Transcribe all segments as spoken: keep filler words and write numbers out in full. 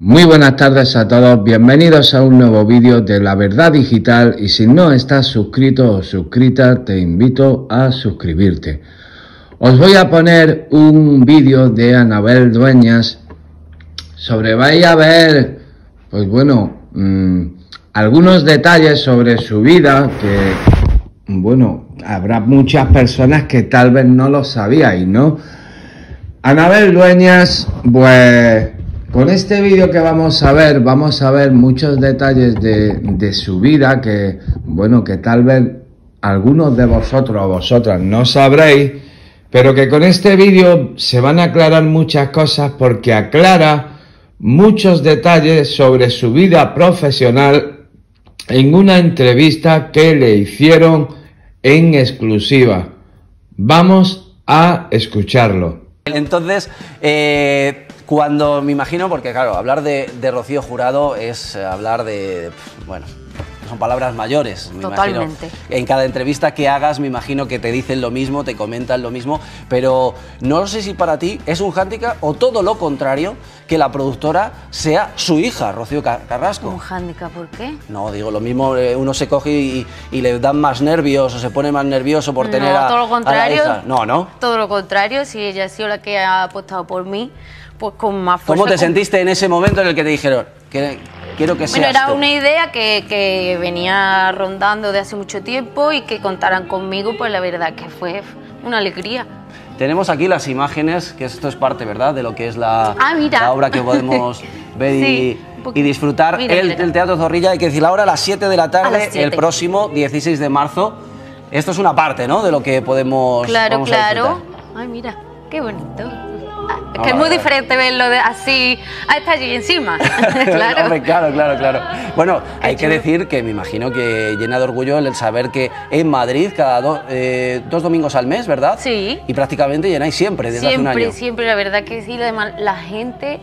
Muy buenas tardes a todos, bienvenidos a un nuevo vídeo de La Verdad Digital y si no estás suscrito o suscrita te invito a suscribirte. Os voy a poner un vídeo de Anabel Dueñas sobre, vais a ver, pues bueno, mmm, algunos detalles sobre su vida que, bueno, habrá muchas personas que tal vez no lo sabíais, ¿no? Anabel Dueñas, pues... con este vídeo que vamos a ver, vamos a ver muchos detalles de, de su vida que, bueno, que tal vez algunos de vosotros o vosotras no sabréis, pero que con este vídeo se van a aclarar muchas cosas porque aclara muchos detalles sobre su vida profesional en una entrevista que le hicieron en exclusiva. Vamos a escucharlo. Entonces, eh... cuando me imagino, porque claro, hablar de, de Rocío Jurado es hablar de, bueno, son palabras mayores. Me Totalmente. Imagino. En cada entrevista que hagas me imagino que te dicen lo mismo, te comentan lo mismo, pero no sé si para ti es un hándicap o todo lo contrario, que la productora sea su hija, Rocío Carrasco. ¿Un hándicap por qué? No, digo, lo mismo uno se coge y, y le dan más nervios o se pone más nervioso por no, tener a, todo lo contrario, a la hija. No, ¿no? Todo lo contrario, si ella ha sido la que ha apostado por mí, pues con más fuerza. ¿Cómo te con... sentiste en ese momento en el que te dijeron que quiero que seas Bueno, era tú? una idea que, que venía rondando de hace mucho tiempo y que contaran conmigo, pues la verdad que fue una alegría. Tenemos aquí las imágenes, que esto es parte, ¿verdad?, de lo que es la, ah, mira. la obra que podemos ver sí, y, y disfrutar. Mira, el, mira. el Teatro Zorrilla, hay que decir, la hora a las siete de la tarde, el próximo dieciséis de marzo. Esto es una parte, ¿no?, de lo que podemos Claro, vamos claro. Ay, mira, qué bonito. Es que ah, es muy vale. diferente verlo de así a estar allí encima. Claro. Hombre, claro, claro, claro. Bueno, Qué hay que chulo. decir que me imagino que llena de orgullo el saber que en Madrid cada do, eh, dos domingos al mes, ¿verdad? Sí. Y prácticamente llenáis siempre, desde siempre, hace un año. Siempre, la verdad que sí. Además, la gente,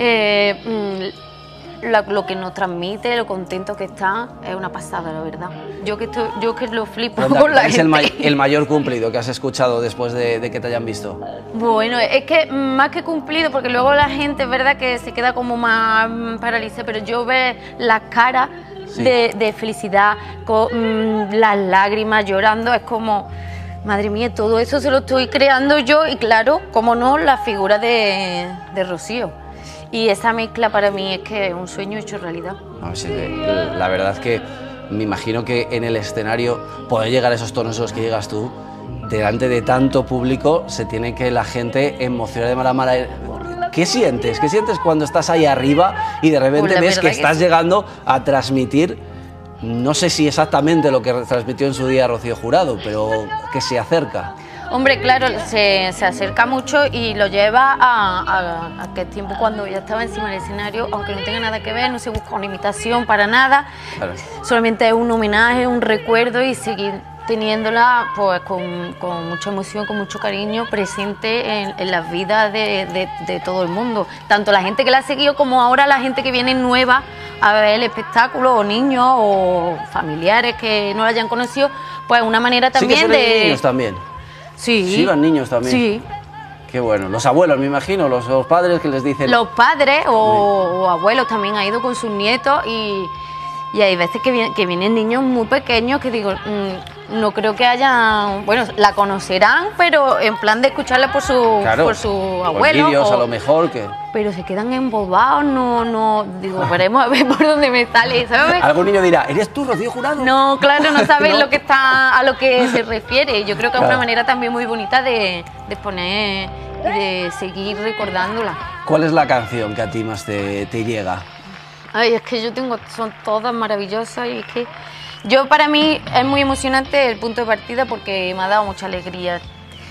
eh, la, lo que nos transmite, lo contento que está, es una pasada, la verdad. Yo que, estoy, yo que lo flipo Ronda, con la es gente. el, may el mayor cumplido que has escuchado después de, de que te hayan visto. Bueno, es que más que cumplido, porque luego la gente es verdad que se queda como más paralizada, pero yo veo las caras sí. de, de felicidad, con mmm, las lágrimas, llorando, es como, madre mía, todo eso se lo estoy creando yo y claro, como no, la figura de, de Rocío. Y esa mezcla para mí es que es un sueño hecho realidad. No, sí, la verdad es que me imagino que en el escenario poder llegar a esos tonos a los que llegas tú, delante de tanto público, se tiene que la gente emocionar de mala manera. ¿Qué sientes? ¿Qué sientes cuando estás ahí arriba y de repente pues ves que, que estás sí. llegando a transmitir, no sé si exactamente lo que transmitió en su día Rocío Jurado, pero que se acerca? Hombre, claro, se, se acerca mucho y lo lleva a, a, a aquel tiempo cuando ya estaba encima del escenario, aunque no tenga nada que ver, no se busca una imitación para nada, claro. Solamente es un homenaje, un recuerdo y seguir teniéndola pues con, con mucha emoción, con mucho cariño presente en, en las vidas de, de, de todo el mundo, tanto la gente que la ha seguido como ahora la gente que viene nueva a ver el espectáculo, o niños o familiares que no la hayan conocido, pues una manera también sí que de... niños también. Sí. Sí, los niños también. Sí. Qué bueno. Los abuelos, me imagino, los, los padres que les dicen... Los padres o, o abuelos también han ido con sus nietos y, y hay veces que, viene, que vienen niños muy pequeños que digo, mmm, no creo que hayan... Bueno, la conocerán, pero en plan de escucharla por su, claro, por su abuelo. Por vídeos o, a lo mejor que... Pero se quedan embobados, no, no... Digo, veremos a ver por dónde me sale, ¿sabes? Algún niño dirá, ¿eres tú, Rocío Jurado? No, claro, no saben ¿No? lo que está, a lo que se refiere. Yo creo que es claro. una manera también muy bonita de, de poner y de seguir recordándola. ¿Cuál es la canción que a ti más te, te llega? Ay, es que yo tengo, son todas maravillosas y es que yo para mí es muy emocionante el punto de partida porque me ha dado mucha alegría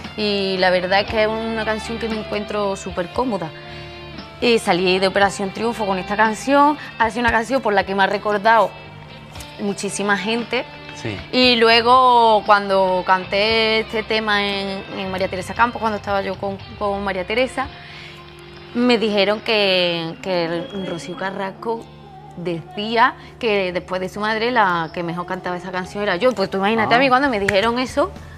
y la verdad es que es una canción que me encuentro súper cómoda. Y salí de Operación Triunfo con esta canción, ha sido una canción por la que me ha recordado muchísima gente. Sí. Y luego cuando canté este tema en, en María Teresa Campos, cuando estaba yo con, con María Teresa, me dijeron que, que Rocío Carrasco decía que después de su madre la que mejor cantaba esa canción era yo. Pues tú imagínate ah. a mí cuando me dijeron eso.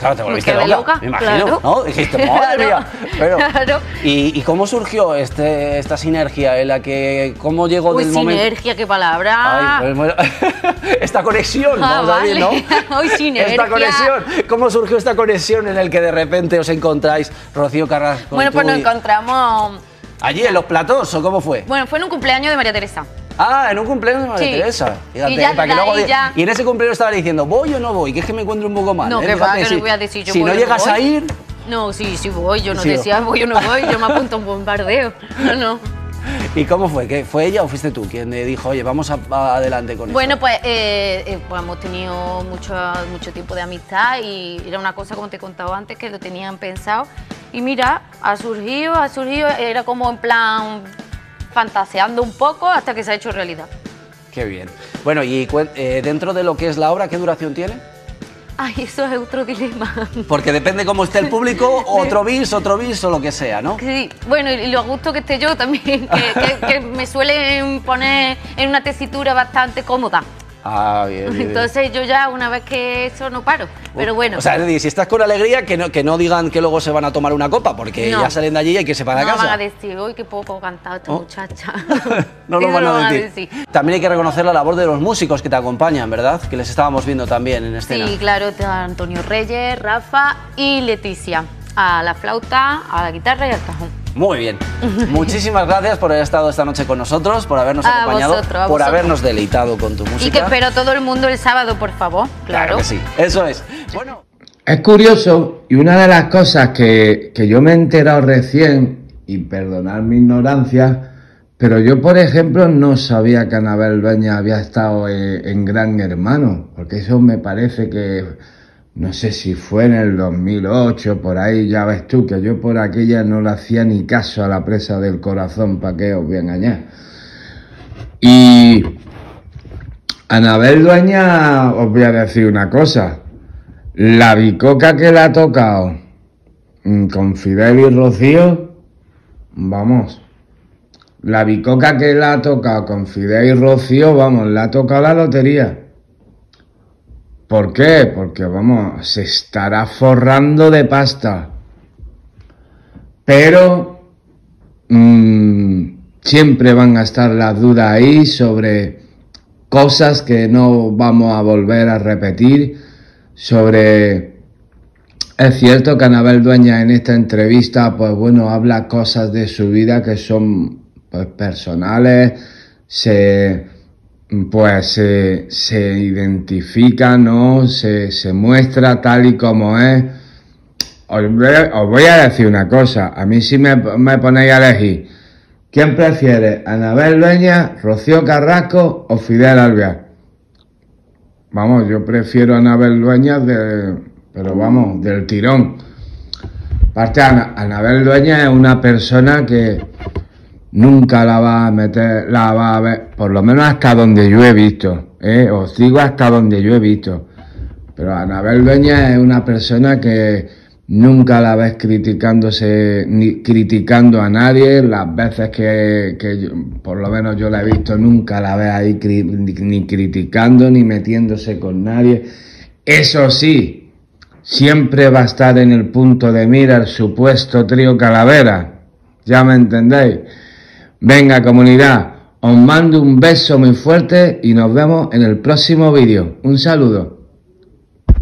Claro, te volviste Me loca, loca, me imagino, claro. ¿no? Dijiste, madre Claro, mía. Pero, claro. ¿y, ¿Y cómo surgió este, esta sinergia en la que, cómo llegó Uy, del momento? sinergia, qué palabra. Ay, pues, bueno, esta conexión, Ah, vamos a decir, ¿no? vale. Uy, sinergia. Esta conexión, ¿cómo surgió esta conexión en el que de repente os encontráis, Rocío Carrasco? Bueno, y tú pues nos y- encontramos. ¿Allí en los platós o cómo fue? Bueno, fue en un cumpleaños de María Teresa. Ah, en un cumpleaños de María Sí. Teresa. Fíjate, Y ya para que de luego ahí di- ya- Y en ese cumpleaños estaba diciendo, ¿voy o no voy? Que es que me encuentro un poco mal. No, ¿eh? que va, Fíjate, que si- no voy a decir yo Si voy no o no llegas voy. a ir. No, sí, sí voy. Yo no Sí. decía voy o no voy. Yo me apunto a un bombardeo. No, no. ¿Y cómo fue? ¿Que ¿Fue ella o fuiste tú quien le dijo, oye, vamos a, a- adelante con Bueno, esto? pues, eh, eh, pues hemos tenido mucho, mucho tiempo de amistad y era una cosa, como te he contado antes, que lo tenían pensado. Y mira, ha surgido, ha surgido, era como en plan fantaseando un poco hasta que se ha hecho realidad. Qué bien. Bueno, y cuen- eh, dentro de lo que es la obra, ¿qué duración tiene? Ay, eso es otro dilema. Porque depende cómo esté el público, otro bis, otro bis o lo que sea, ¿no? Sí, bueno, y lo a gusto que esté yo también, que, que- que me suelen poner en una tesitura bastante cómoda. Ah, bien, bien, bien. Entonces yo ya una vez que eso no paro, pero bueno. O sea, es decir, si estás con alegría, que no, que no digan que luego se van a tomar una copa, porque No. ya salen de allí y hay que se van a no casa. van a decir, uy, qué poco cantado esta Oh. muchacha. No lo Eso van a van decir. También hay que reconocer la labor de los músicos que te acompañan, ¿verdad? Que les estábamos viendo también en escena. Sí, claro, está Antonio Reyes, Rafa y Leticia. A la flauta, a la guitarra y al cajón. Muy bien. Muchísimas gracias por haber estado esta noche con nosotros, por habernos A acompañado, vosotros, a por vosotros. habernos deleitado con tu música. Y que espero todo el mundo el sábado, por favor. Claro Claro. que sí, eso es. Bueno. Es curioso, y una de las cosas que, que yo me he enterado recién, y perdonad mi ignorancia, pero yo, por ejemplo, no sabía que Anabel Dueñas había estado en, en Gran Hermano, porque eso me parece que, no sé si fue en el dos mil ocho, por ahí, ya ves tú, que yo por aquella no le hacía ni caso a la presa del corazón, ¿para qué os voy a engañar? Y Anabel Dueñas, os voy a decir una cosa. La bicoca que le ha tocado mm, con Fidel y Rocío, vamos, la bicoca que le ha tocado con Fidel y Rocío, vamos, le ha tocado la lotería. ¿Por qué? Porque, vamos, se estará forrando de pasta. Pero mmm, siempre van a estar las dudas ahí sobre cosas que no vamos a volver a repetir. Sobre, es cierto que Anabel Dueñas en esta entrevista, pues bueno, habla cosas de su vida que son pues personales, se, pues se, se identifica, ¿no? Se, se muestra tal y como es. Os voy, a, os voy a decir una cosa, a mí si me, me ponéis a elegir, ¿quién prefiere, Anabel Dueñas, Rocío Carrasco o Fidel Alvear? Vamos, yo prefiero a Anabel Dueñas, de, pero vamos, del tirón. Aparte, Ana, Anabel Dueñas es una persona que nunca la va a meter, la va a ver, por lo menos hasta donde yo he visto, ¿eh? Os digo hasta donde yo he visto. Pero Anabel Dueñas es una persona que nunca la ves criticándose, ni criticando a nadie. Las veces que, que yo, por lo menos yo la he visto, nunca la ves ahí cri, ni, ni criticando, ni metiéndose con nadie. Eso sí, siempre va a estar en el punto de mira el supuesto trío Calavera. ¿Ya me entendéis? Venga, comunidad, os mando un beso muy fuerte y nos vemos en el próximo vídeo. Un saludo.